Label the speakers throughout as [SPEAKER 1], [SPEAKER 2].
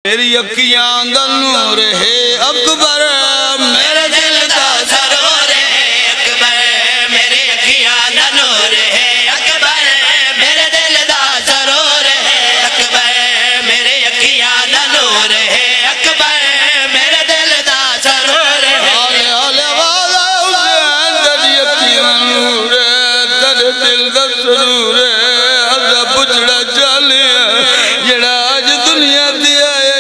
[SPEAKER 1] मेरी अखियां दा नूर है अकबर मेरे दिल दा सरूर है अकबर मेरी अखियां दा नूर है अकबर मेरे दिल दा सरूर है अकबर मेरी अखियां दा नूर है अकबर मेरे दिल दा सरूर है आले आले वाला हुसैन तेरी अखियां नूर है तेरे दिल दा सरूर है अल्लाह पुछड़ा चले जेड़ा आज दुनिया दी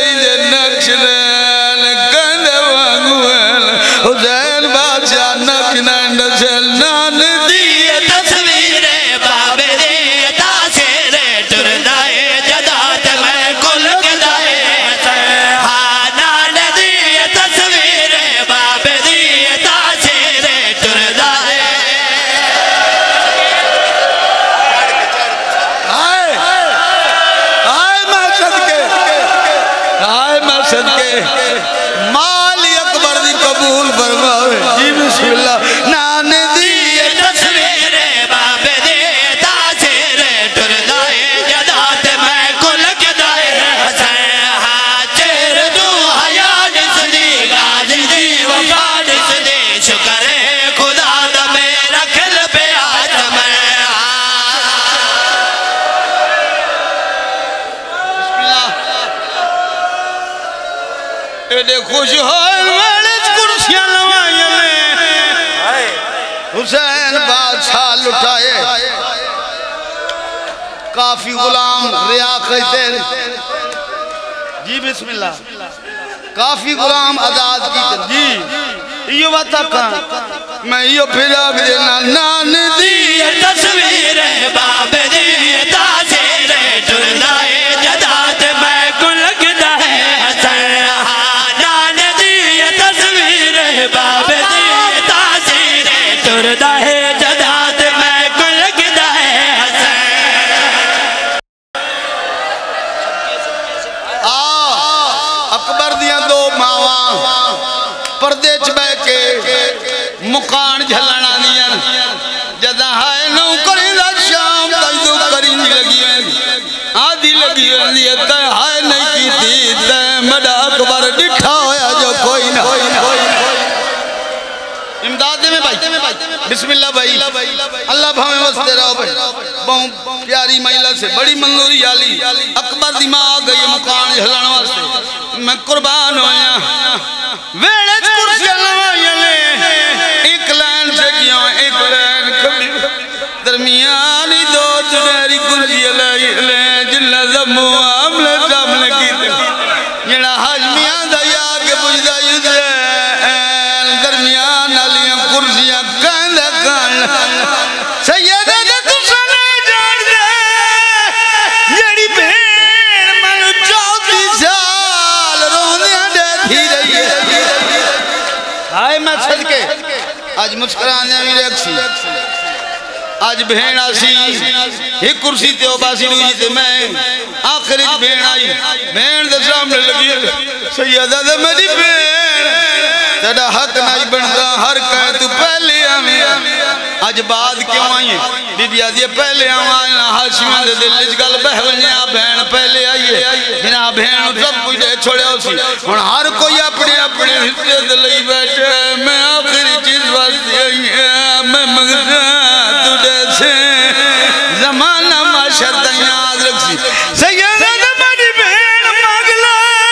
[SPEAKER 1] हुसैन बादशाह नखनंद नान दी तस्वीर बाबे दे तासेर टुरदा है जदात मैं कुल गदाए हां नान दी तस्वीर बाबे दी तासेर टुरदा है आए मैं सदके माली अकबर दी कबूल फरमावे जी बिस्मिल्लाह नान दी तस्वीर बाबे दे तासेर टुरदा है जदात मैं कुल गदाए हसन हाजिर तू हया दिसदी गाजी दी वफा दिसदी शुक्र है खुदा दा मेरा खिल पे आज मैं बिस्मिल्लाह एडे खुश हो हुसैन बादशाह लुटाए काफी गुलाम रिया कहते जी बिस्मिल्लाह काफी गुलाम आजाद की जी यो बात का मैं यो फिरा देना नान दी तस्वीर बाबे दी तासेर टुरदा है जदात मैं को लगदा है हसन नान दी तस्वीर बाबे दी तासेर टुरदा है जदात मैं को लगदा है हसन अकबर दियां दो मावा पर्दे च बह के मुकान झलना दियां जदा है नौकरी दा शाम तू करी लगी आधी लगी होंदी है ते हाय नहीं कीती ते मड़ा अकबर डिठा होया जो कोई ना इमदाद में भाई बिस्मिल्लाह भाई अल्लाह भावे वस्ते रहो भाई बहुत प्यारी महिला से बड़ी मंगूरी आली अकबर दी मां आ गई मकान हिलाने वास्ते मैं कुर्बान होया वेड़े कुर्सी लवाया ले एक लाइन से किया एक लाइन खड़ी दरमियानी दो चुनेरी कुर्सी ले जिन्ना जम्मू आमले सामने की जेड़ा हाजमियां दा या के पुछदा दरमियान वालियां कुर्सियां कहंदा कान सैयद आज मुस्कुराने भी रखी आज भेण आसी एक कुर्सी ते बासी दूजी ते मैं आखिर भेण आई भेण दे सामने लगी सैयदा दे मेरी भेण तेरा हक नहीं बनता हर कह तू पहले आवे आज बाद क्यों आई बीबी आदि पहले आवा हाशिमा दे दिल च गल बह वन्या भेण पहले आई है बिना भेण सब कुछ दे छोड़या सी हुन हर कोई अपने अपने हिस्से दे लई बैठे मैं आखिरी चीज वास्ते आई है मैं मंगदा तुझे से जमाना माशर दा याद रखी सैयदा दे मेरी भेण मांग ले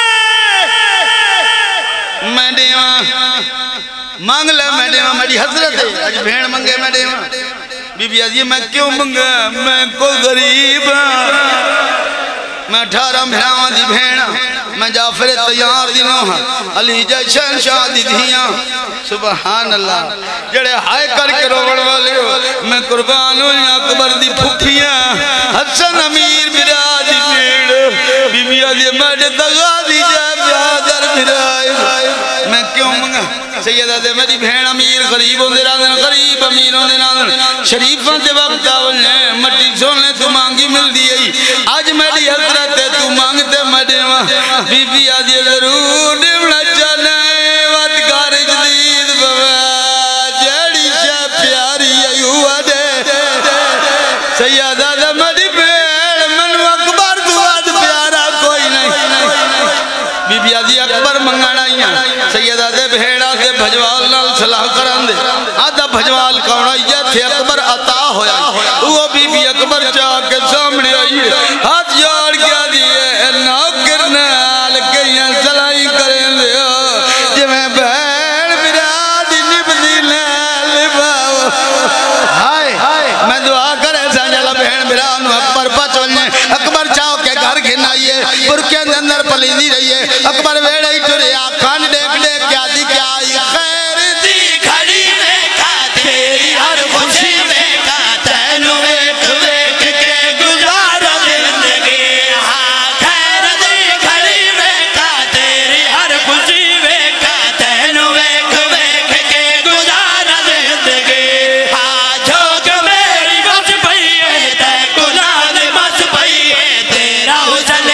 [SPEAKER 1] मैं देवा मांग ले मैं देवा मेरी हजरत है आज भेण मंगे मैं देवा बीबी आजी मैं क्यों मंगा मैं को गरीब मैं 18 भरावां दी भेण मैं जाफर तैयार दी नोह अली जशन शाह दी धियां सुभान अल्लाह जड़े हाय करके रोवण वाले हो मैं कुर्बान हूं अकबर दी फुफियां हसन अमीर बिराज दी भेण बीबी आजी मैं दगा दी जा ब्यादर बिराज मैं क्यों मंगा सैयदा दे मेरी भेण अमीर गरीब होंदे रहंदे गरीब अमीर होंदे रहंदे शरीफां दे वक्त आवने मट्टी सोने तू मांगी मिलदी है आज मेरी हजरत तू मांगते मैं देवा बीबी आदि जरूर देवना चाहना वतकार जदीद बवा जड़ी शा प्यारी आयुआ दे सैयदा दे मेरी भेण मनु अकबर तू आज प्यारा कोई नहीं बीबी आदि अकबर मंगाना ही सैयदा दे भेड़ा से भजवाल नाल सलाह करांदे आदा भजवाल कौन आई थे अकबर अता होया वो बीबी अकबर चाह के सामने आई हाथ जोड़ के दिए नौकर नाल कईयां सलाई करें दे जिवें बहन बिराद निभदी नाल बाव हाय मैं दुआ करे साजला बहन बिरा नु अकबर पच वने अकबर चाह के घर घिनाइए बुरके के अंदर पलीदी रही है अकबर वेड़े ही टुरे आखान देख देख के आदि क्या आई खैर दी खड़ी में का तेरी हर खुशी में का तैनू वेख वेख के गुजारा जिंदगी हां खैर दी खड़ी में का तेरी हर खुशी में का तैनू वेख वेख के गुजारा जिंदगी हां झोंक मेरी बस पई है ते गुलाल बस पई है तेरा हुस्न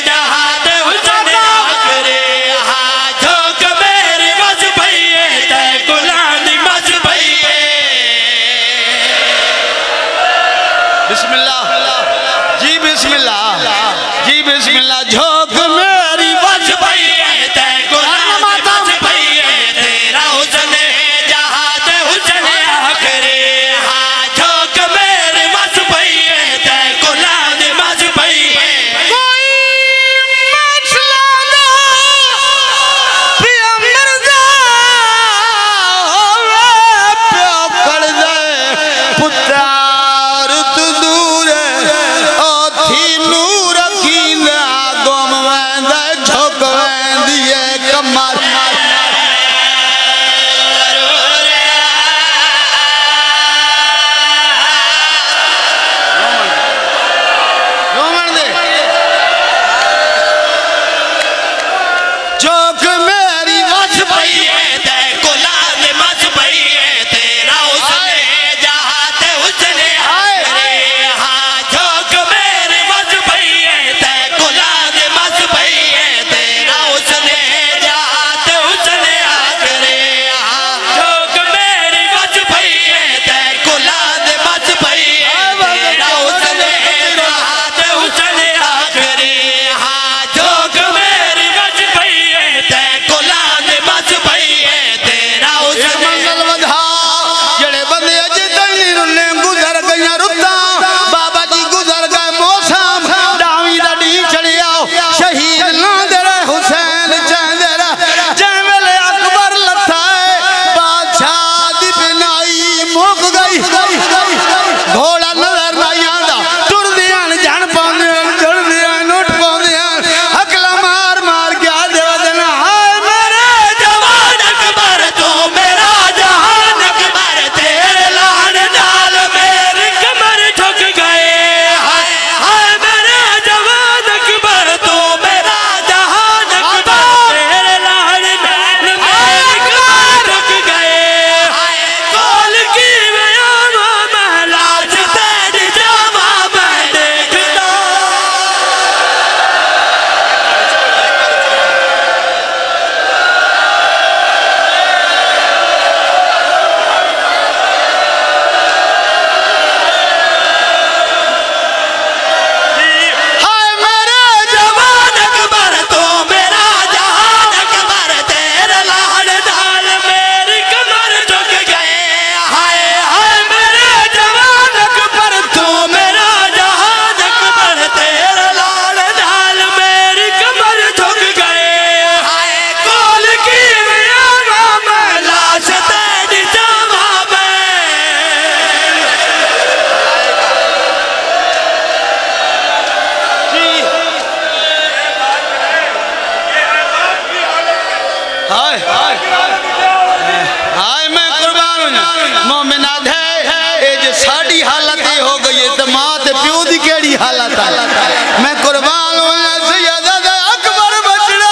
[SPEAKER 1] झोंक मेरी बस पई है ते कुरान बस पई है तेरा हुस्न जहां ते हुस्न आखरे हां झोंक मेरी बस पई है ते कुरान बस पई है कोई मसला ना पिया मरदा प्यो कर दे पुत्र तू दूर ओ थी नूर हाय मैं कुर्बान हूं मोमिना दे ए जे साडी हालत हो गई है त मां ते प्यो दी केड़ी हालत है मैं कुर्बान हूं सैयदा दे अकबर बचड़ा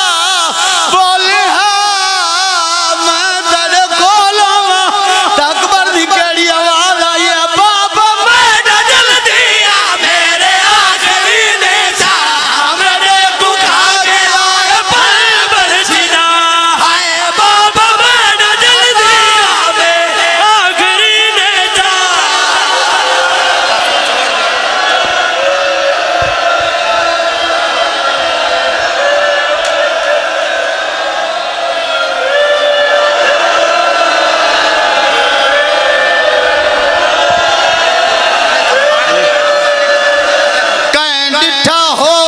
[SPEAKER 1] बोले हां मैं तेरे कोल आवां अकबर दी केड़ी आवाज आई है बाबा मैं जल्दी आ मेरे आखिरी ने सा मेरे को खा के आए पल बरसीदा हाय बाबा मैं जल्दी आ मेरे आखिरी ने सा डिठा हो